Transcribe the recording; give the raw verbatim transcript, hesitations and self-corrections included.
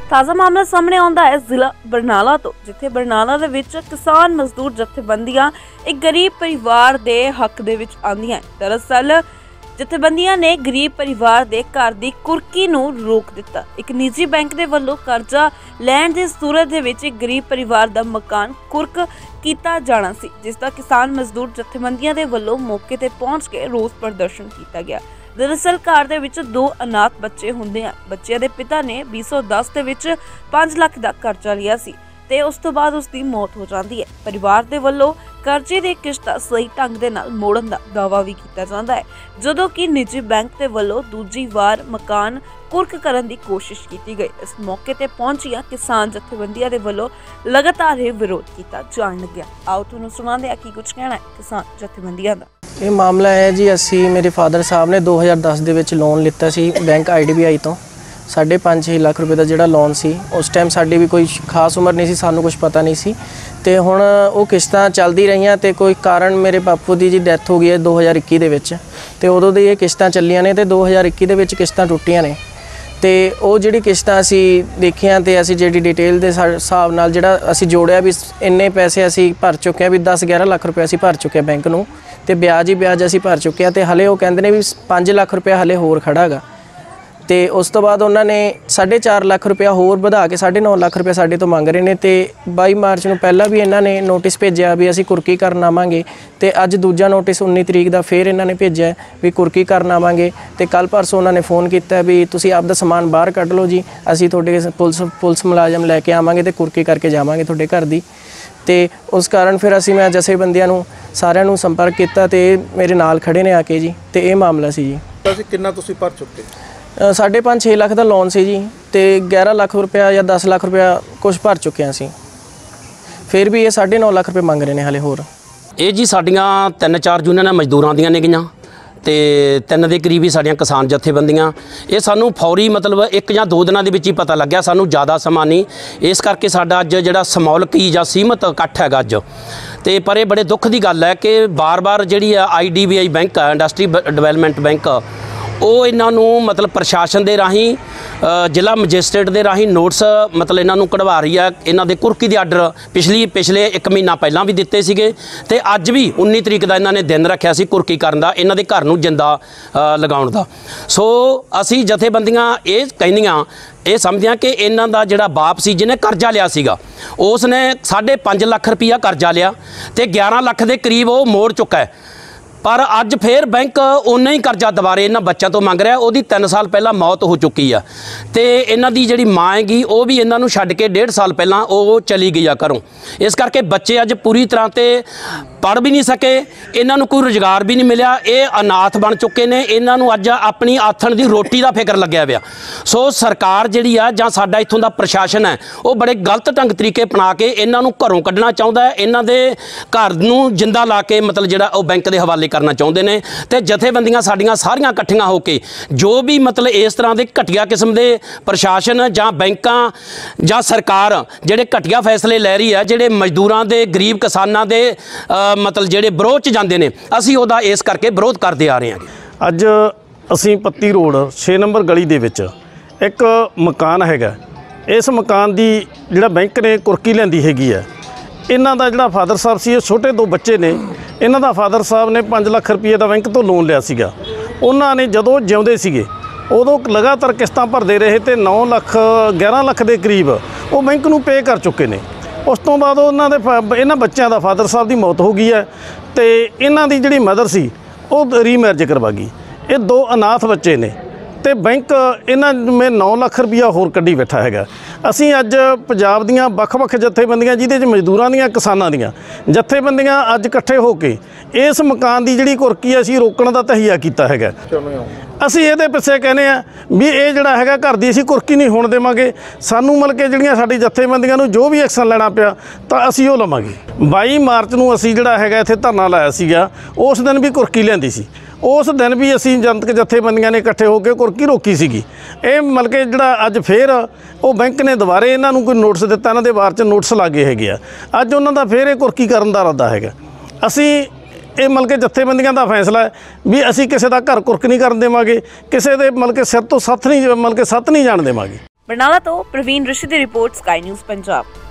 ताज़ा मामला सामने आउंदा है जिला बरनाला तो, जिथे बरनाला दे विच किसान मजदूर जथेबंदियां एक गरीब परिवार दे हक दे विच आंदियां। दरअसल जथेबंदियां ने गरीब परिवार दे घर दी कुरकी नूं रोक दिता। एक निजी बैंक दे वल्लों कर्जा लैण दी सूरत दे विच एक गरीब परिवार दा मकान कुरक कीता जाना सी, जिसदा किसान मजदूर जथेबंदियां दे वल्लों मौके ते पहुंच के रोस प्रदर्शन किया गया। दरअसल घर दे विच दो अनाथ बच्चे हुंदे हैं। बच्चियां दे पिता ने बीस सौ दस दे विच पांच लाख दा कर्जा लिया सी ते उस तो बाद उसकी मौत हो जाती है। परिवार दे वल्लों कर्जे दी किश्त सही ढंग दे नाल मोड़न दा दावा भी किया जाता है, जदों कि निजी बैंक दे वल्लों दूजी वार मकान कुरक करन दी कोशिश की गई। इस मौके ते पहुंचिया किसान जथेबंदियां दे वल्लों लगातार यह विरोध किया जाण लग्या। आओ तुहानूं सुणांदे आ कि कुछ कहना है किसान जथेबंदियां दा। ये मामला है जी, असी मेरे फादर साहब ने दो हज़ार दस दे विच लोन लिता सी bank I D B I तो साढ़े पाँच छे लाख रुपए का जिहड़ा लोन सी। उस टाइम साडी भी कोई खास उम्र नहीं सी, सानू कुछ पता नहीं सी ते हुण वो किश्तां चलदी रहियां ते कोई कारण मेरे बापू दी जी डैथ हो गई है दो हज़ार इक्की दे विच ते उदों दी ये किश्तां चलियां ने ते दो हज़ार इक्की दे विच किश्तां टुट्टियां ने ते वो जिहड़ी किश्तां असी देखियां ते असी जिहड़ी डिटेल दे हिसाब नाल जिहड़ा असी जोड़िया भी इन्ने पैसे असी भर चुके हैं, भी दस ग्यारह लाख रुपये असी भर चुके बैंक नूं ते ब्याज ही ब्याज असी भर चुके हैं ते हले वो कहंदे ने भी पाँच लाख रुपया हले होर खड़ा गा ते उस तो बाद उन्होंने साढ़े चार लाख रुपया होर वधा के साढ़े नौ लाख रुपया साढ़े तो मंग रहे हैं ते बाई मार्च नूं पहला भी इन्होंने नोटिस भेजा भी असी कुरकी करन आवांगे ते अज दूजा नोटिस उन्नी तरीक का फिर इन्होंने भेजा भी कुरकी करन आवांगे ते कल परसों उन्होंने फोन किया भी तुसीं आपदा समान बाहर कढ लो जी, असी तुहाडे पुलिस पुलिस मुलाजम लैके आवांगे ते कुरकी करके जावांगे तुहाडे घर दी। ते उस कारण फिर असी मैं जथेबंदियां नूं सारिआं नूं संपर्क किया ते मेरे नाल खड़े ने आके जी ते ये मामला सी जी। किन्ना तुसीं भर चुके? साढ़े पाँच छे लाख का लोन से जी ते ग्यारह लाख रुपया या दस लाख रुपया कुछ भर चुके हैं असी, फिर भी ये साढ़े नौ लाख रुपये मंग रहे हैं हले होर। ये जी साड़ियाँ तीन चार यूनियन मजदूरों दियां ने गईयां ते तीन दे करीब ही साड़ियां किसान जथेबंदियां। ये सानू फौरी मतलब एक या दो दिनों के पता लग्या, सानू ज़्यादा समा नहीं, इस करके साडा अज जिहड़ा समौलकी जां सीमित इकट्ठ हैगा अज ते पर ये बड़े दुख की गल है कि बार बार जिहड़ी I D B I bank है इंडस्ट्री डिवेलपमेंट बैंक ਉਹ ਇਹਨਾਂ ਨੂੰ ਮਤਲਬ ਪ੍ਰਸ਼ਾਸਨ ਦੇ ਰਾਹੀਂ ਜ਼ਿਲ੍ਹਾ ਮੈਜਿਸਟ੍ਰੇਟ ਦੇ ਰਾਹੀਂ ਨੋਟਿਸ ਮਤਲਬ ਇਹਨਾਂ ਨੂੰ ਕਢਵਾ ਰਹੀ ਹੈ। ਇਹਨਾਂ ਦੇ ਕੁਰਕੀ ਦੇ ਆਰਡਰ ਪਿਛਲੀ ਪਿਛਲੇ ਇੱਕ ਮਹੀਨਾ ਪਹਿਲਾਂ ਵੀ ਦਿੱਤੇ ਸੀਗੇ ਤੇ ਅੱਜ ਵੀ ਉੱਨੀ ਤਰੀਕ ਦਾ ਇਹਨਾਂ ਨੇ ਦਿਨ ਰੱਖਿਆ ਸੀ ਕੁਰਕੀ ਕਰਨ ਦਾ, ਇਹਨਾਂ ਦੇ ਘਰ ਨੂੰ ਜਿੰਦਾ ਲਗਾਉਣ ਦਾ। ਸੋ ਅਸੀਂ ਜਥੇਬੰਦੀਆਂ ਇਹ ਕਹਿੰਦੀਆਂ ਇਹ ਸਮਝਿਆ ਕਿ ਇਹਨਾਂ ਦਾ ਜਿਹੜਾ ਬਾਪ ਸੀ ਜਿਹਨੇ ਕਰਜ਼ਾ ਲਿਆ ਸੀਗਾ ਉਸ ਨੇ ਸਾਢੇ ਪੰਜ ਲੱਖ ਰੁਪਈਆ ਕਰਜ਼ਾ ਲਿਆ ਤੇ ਗਿਆਰਾਂ ਲੱਖ ਦੇ ਕਰੀਬ ਉਹ ਮੋੜ ਚੁੱਕਾ ਹੈ, पर अज फिर बैंक उन्ना ही कर्जा दुबारे इन्होंने बच्चों तो मंग रहा। वो तीन साल पहला मौत हो चुकी है तो इन्हों की जी माँ हैगी वो भी इन्हों छड्ड के डेढ़ साल पहला वो चली गई है घरों। इस करके बच्चे अज पूरी तरह से पढ़ भी नहीं सके, इन्हों कोई रोजगार भी नहीं मिला, ये अनाथ बन चुके हैं। इन्हों अज अपनी आथण की रोटी का फिक्र लग्या पिया। सो सरकार जी है जां साडा इत्थों का प्रशासन है वो बड़े गलत ढंग तरीके अपना के इन्हों घरों कढ़ना चाहता है, इन्हों के घर नूं जिंदा ला के मतलब जिहड़ा वो बैंक के हवाले करना चाहते हैं। तो जथेबंदियां साड़ियां सारियां इकट्ठियां होकर जो भी मतलब इस तरह के घटिया किस्म के प्रशासन जां बैंकां जां सरकार जिहड़े घटिया फैसले लै रही है, जिहड़े मजदूरां दे गरीब किसानां दे मतलब जिहड़े विरोध च जांदे ने, असीं उहदा इस करके विरोध करते आ रहे हैं। अज असीं पत्ती रोड छे नंबर गली दे विच एक मकान हैगा, इस मकान की जिहड़ा बैंक ने कुरकी लैंदी हैगी है। इन्हां दा जिहड़ा फादर साहब सी, छोटे दो बच्चे ने, इन्हां दा फादर साहब ने पाँच लाख रुपये का बैंक तो लोन लिया सीगा। उन्हां ने जदों जिउंदे सीगे उदों लगातार किस्तां भरदे रहे तो नौ लाख ग्यारह लाख के करीब वो बैंक नूं पे कर चुके ने। उस तो बाद उन्हां दे इन्हां बच्चों का फादर साहब की मौत हो गई है तो इन्हां दी जिहड़ी मदर सी वो रीमैरिज करवा गई। ये दो अनाथ बच्चे ने तो बैंक इन्हां में नौ लाख रुपया होर कड्ढी बैठा हैगा। असीं अज पंजाब दीआं वख-वख जथेबंदियां जिहदे च मजदूरां दीआं किसानां दीआं जथेबंदियां अज इकट्ठे हो के इस मकान की जिहड़ी कुरकी असीं रोकण दा तहिया कीता हैगा। असीं इहदे पिछे कहने आ भी ये जिहड़ा हैगा घर दी असीं कुरकी नहीं होण देवांगे। सानूं मिल के जिहड़ियां साडी जथेबंदियां नूं जो भी एक्शन लैणा पिया तां असीं ओह लवांगे। बाई मार्च नूं असीं जिहड़ा हैगा इत्थे धरना लाया सीगा, उस दिन भी कुरकी लिआंदी सी, उस दिन भी असी जनतक जथेबंदियां ने इकट्ठे होकर कुरकी रोकी सीगी। ये मतलब कि जिहड़ा अज फिर वो बैंक ने दोबारे इन्हों कोई नोटिस दिता, इन्हों के बारे च नोटिस लागे है, अज उन्हों का फिर ये कुरकी करन दा इरादा है। असी ये मतलब कि जथेबंदियां का फैसला है भी असी किसी का घर कुरक नहीं करन देवांगे, किसी के मतलब कि सिर तो सत्थ नहीं मतलब कि सत्त नहीं जाण देवांगे। ਬਰਨਾਲਾ ਤੋਂ ਪ੍ਰਵੀਨ ਰਿਸ਼ੀ ਦੀ ਰਿਪੋਰਟ, ਸਕਾਈ ਨਿਊਜ਼ ਪੰਜਾਬ।